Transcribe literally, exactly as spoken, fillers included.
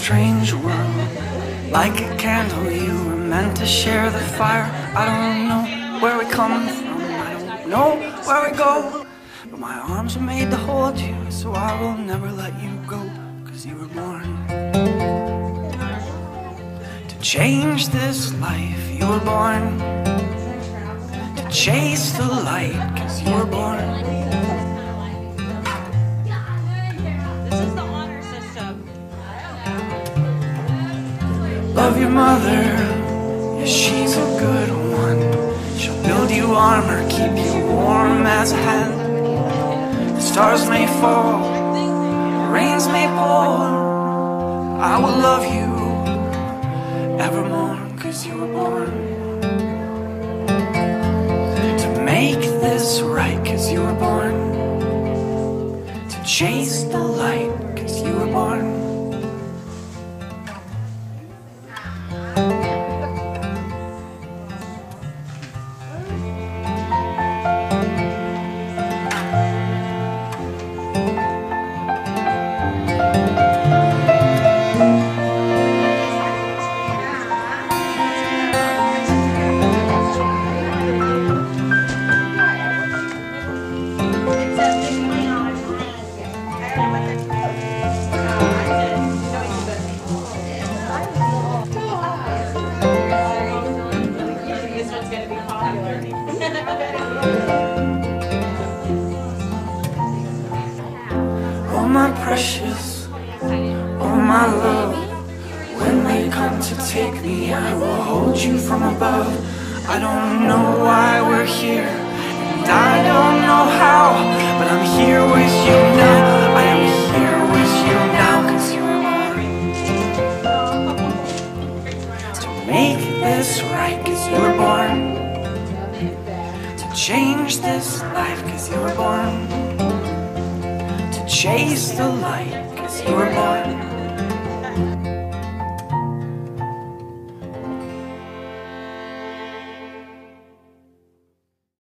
strange world. Like a candle, you were meant to share the fire. I don't know where we come from, I don't know where we go, but my arms are made to hold you, so I will never let you go. Cause you were born to change this life. You were born to chase the light. Cause you were born. This is the honor system. Love your mother, yeah, she's a good one. She'll build you armor, keep you warm as a hen. The stars may fall, the rains may pour, I will love you evermore. Cause you were born to make this right. Cause you were born to chase the light. Cause you were born. Oh my precious, oh my love, when they come to take me, I will hold you from above. I don't know why we're here, and I don't know how, but I'm here with you now. I am here with you now. Cause you were born to make this right. Cause you were born to change this life. Cause you were born to chase the light. Cause you were born